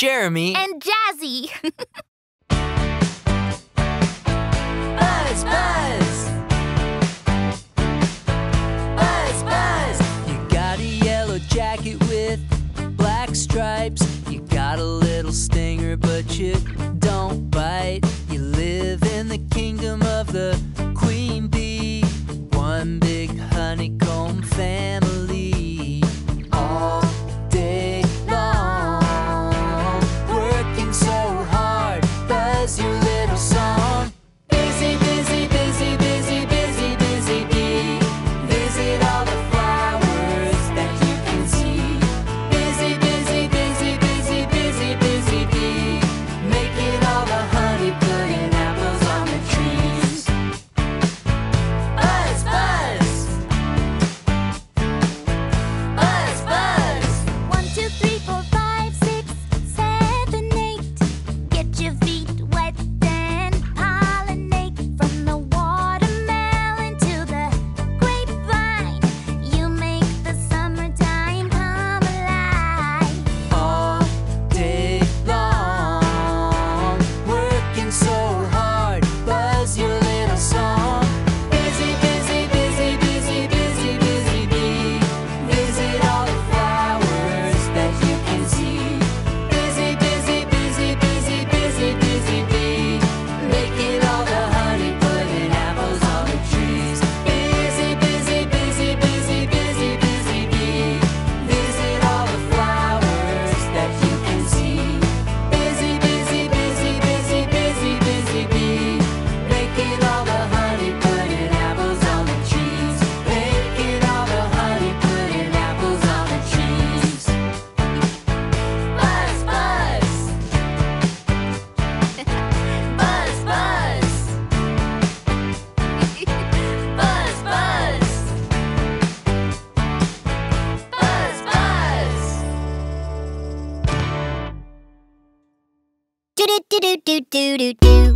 Jeremy and Jazzy. Buzz, buzz. Buzz, buzz. You got a yellow jacket with black stripes. You got a little stinger, but you don't bite. You live in the kingdom of the queen bee, one big honeycomb family. All day long, working so hard, buzz your little song. Busy, busy, busy, busy, busy, busy bee. Visit all the flowers that you can see. Busy, busy, busy, busy, busy, busy bee. Making all the honey, putting apples on the trees. Buzz, buzz. Buzz, buzz. 1, 2, 3, 4, 5, 6, 7, 8. Get your feet wet and pollinate from the watermelon to the grapevine. You make the summertime come alive. All day long, working so hard, buzz your little song. Busy, busy, busy, busy, busy, busy bee. Visit all the flowers that you can see. Busy, busy, busy, busy, busy, busy bee. Making all the honey, putting apples on the trees. Busy, busy, busy, busy, busy, busy bee. Visit all the flowers that you can see. Busy, busy, busy, busy, busy, busy bee. Making all the honey, putting apples on the trees. Making all the honey, putting apples on the trees. Buzz, buzz. Buzz, buzz. Buzz, buzz. Buzz, buzz. Do do do do do do do do.